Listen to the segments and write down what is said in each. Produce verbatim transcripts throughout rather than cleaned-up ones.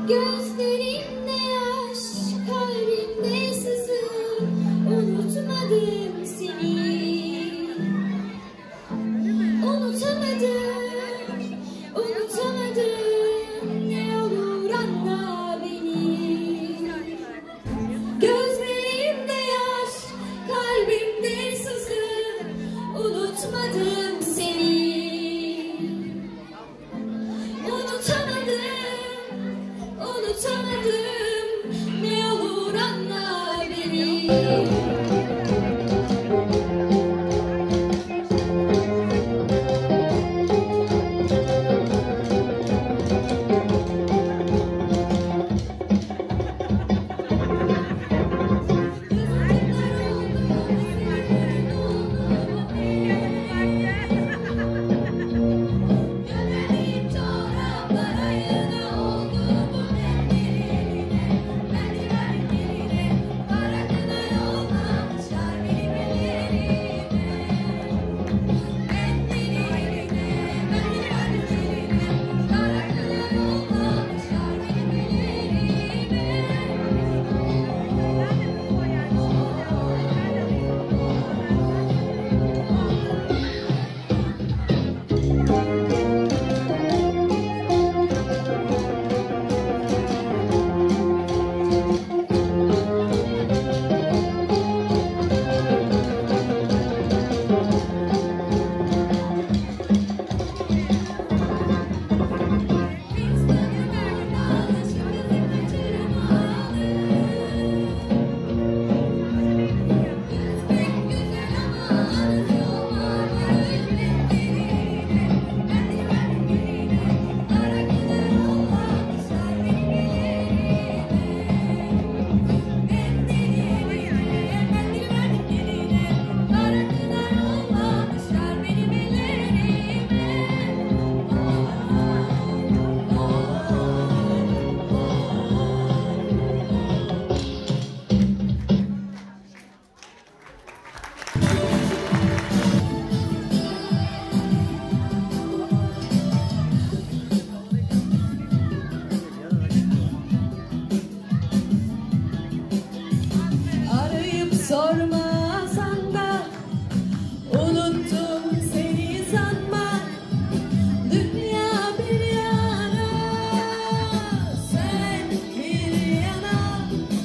Gözlerimde yaş, kalbimde sızı, unutmadım seni. Unutamadım, unutamadım, ne olur anla beni. Gözlerimde yaş, kalbimde sızı, unutmadım seni. Unutamadım, unutamadım, ne olur anla beni. Sormasan da unuttum seni sanma. Dünya bir yana, sen bir yana.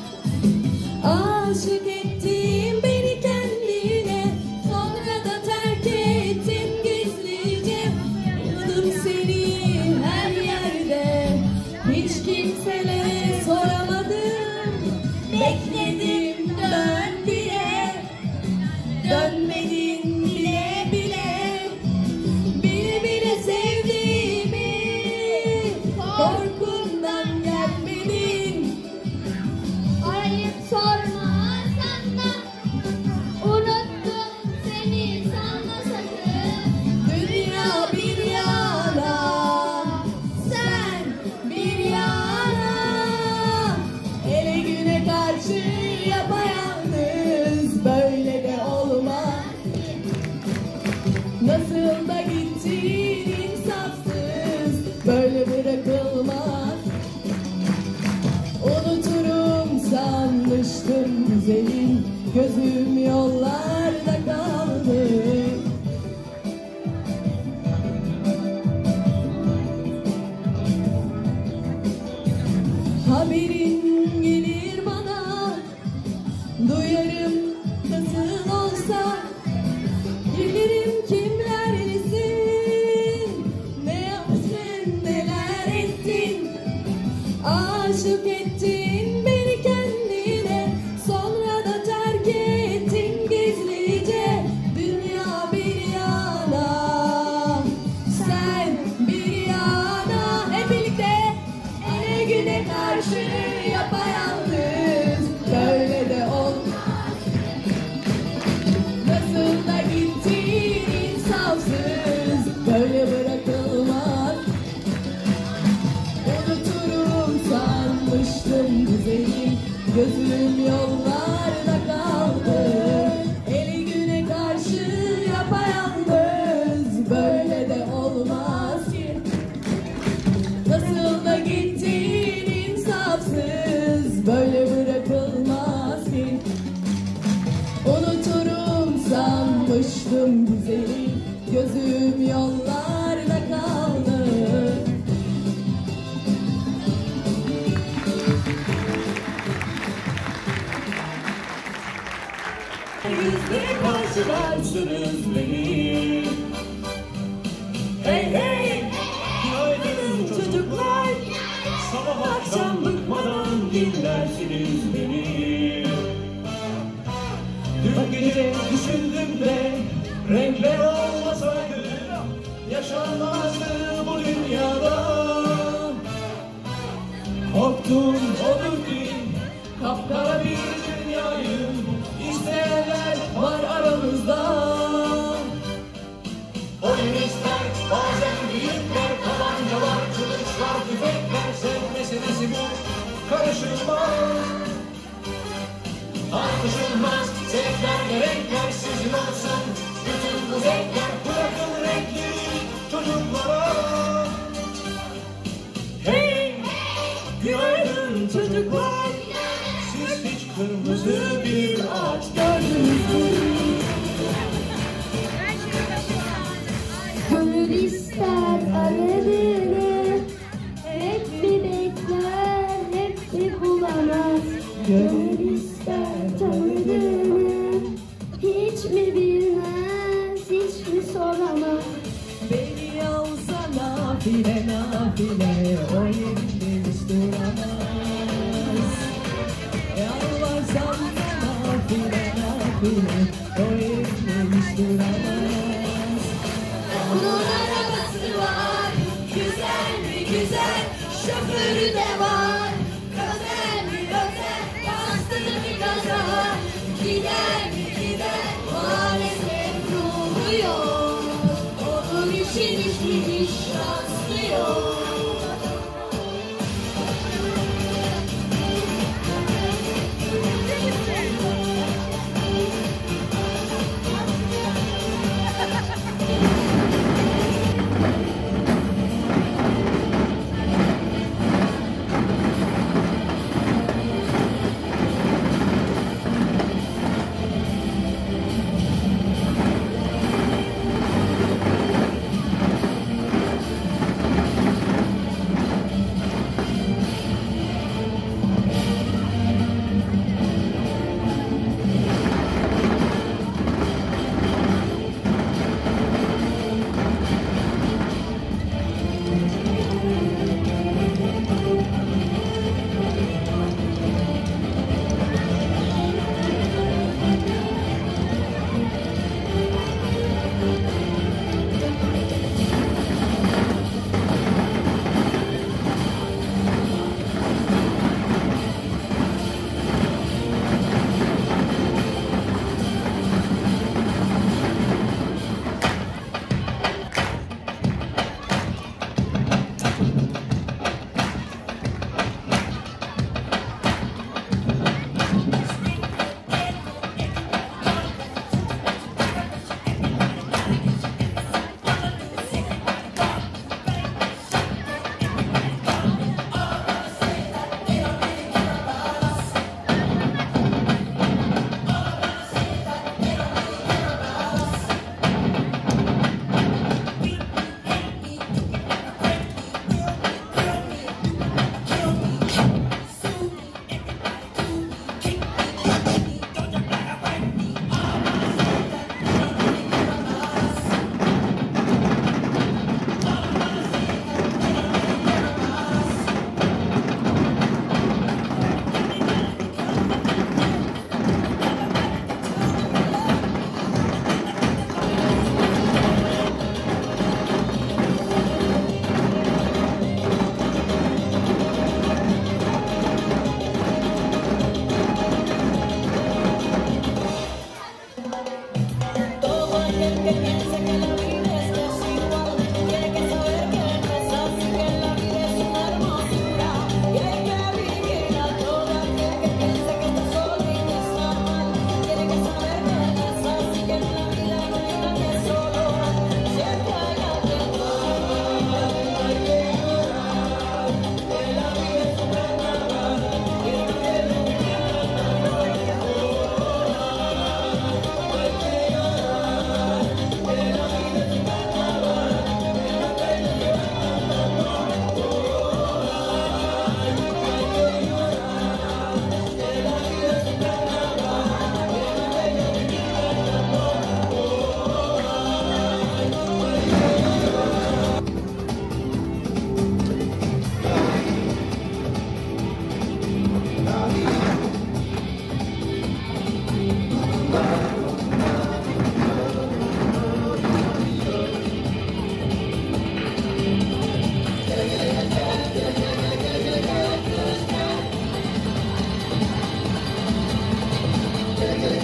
Aşık ettin beni kendine, sonra da terk ettin gizlice. Buldum seni her yerde, hiç kimselere soramadım. Bekledim dön, dönmedin bile bile, bile bile sevdiğimi, korkumdan gelmedin. Arayıp sormasan da unuttum seni sanma sakın. Dünya bir yana, sen bir yana. Ele güne karşı yapayalnız, böyle de olmaz. Nasıl da gittin insafsız, böyle bırakılmaz. Unuturum sanmıştım güzelim, gözüm yollarda kaldı. Haberin gelir bana, duyarım nasıl olsa. Bilirim kimlerlesin, ne yaptın neler ettin. Aşık ettin beni kendine, sonra da terk ettin gizlice. Dünya bir yana, sen bir yana. Hep birlikte ele güne karşı yapayalnız, böyle de olmaz. Nasıl da gittin insafsız, böyle bırakılmaz. Unuturum sanmıştım güzelim, gözüm yollarda kaldı. Eli güne karşı yapayalnız, böyle de olmaz ki. Nasıl da gittin siz de karşılarsınız beni. Hey hey, günaydın çocuklar, sabah akşam bıkmadan dinlersiniz beni. Dün gece düşündüm de renkler olmasaydı yaşanmazdı bu dünyada. Korktum olur ki kapkara bir dünyayı isteyenler var aramızda. Oyun ister bazen büyükler, tabancalar, kılıçlar, tüfekler, sevme meselesi bu karışılmaz. Tartışılmaz zevkler ve renkler sizin olsun. Bütün bu zevkler bırakın renkleri çocuklara. Hey! Günaydın çocuklar, siz hiç kırmızı bir ağaç gördünüz mü? Gönül ister aradığını, hep mi bekler, hep mi bulamaz? Gönül ister tanıdığını, hiç mi bilmez, hiç mi soramaz? Beni alsa nafile nafile, o yerinde hiç duramaz. Yalvarsam nafile nafile, o yerinde hiç duramaz. Onun arabası var, güzel mi güzel, şoförü de var. Özel mi özel, bastırdı bir gaza, gider mi gider, maalesef ruhu yok. Onun için hiçbir iş şanslı yok.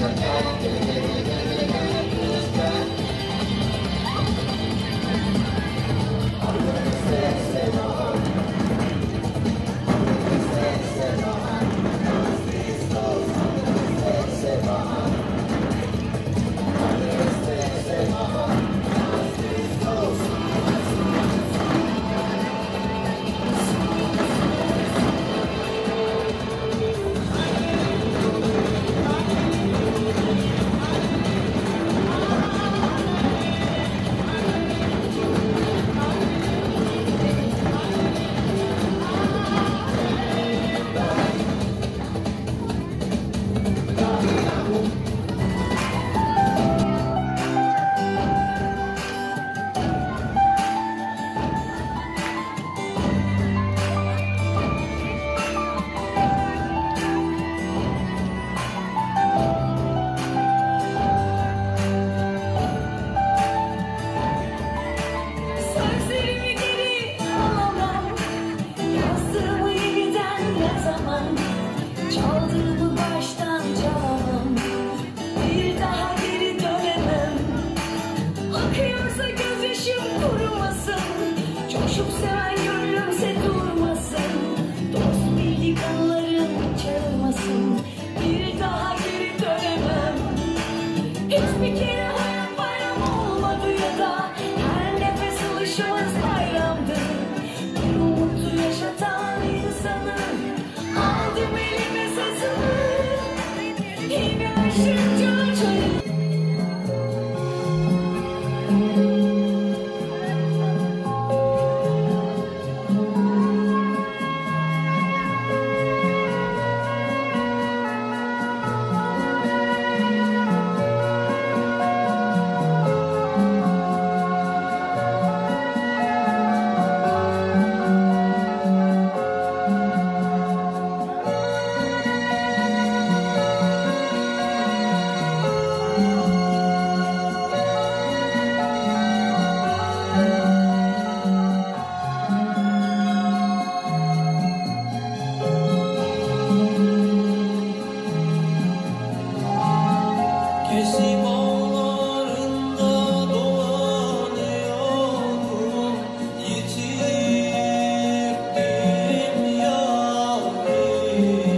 Yitirdim yâri.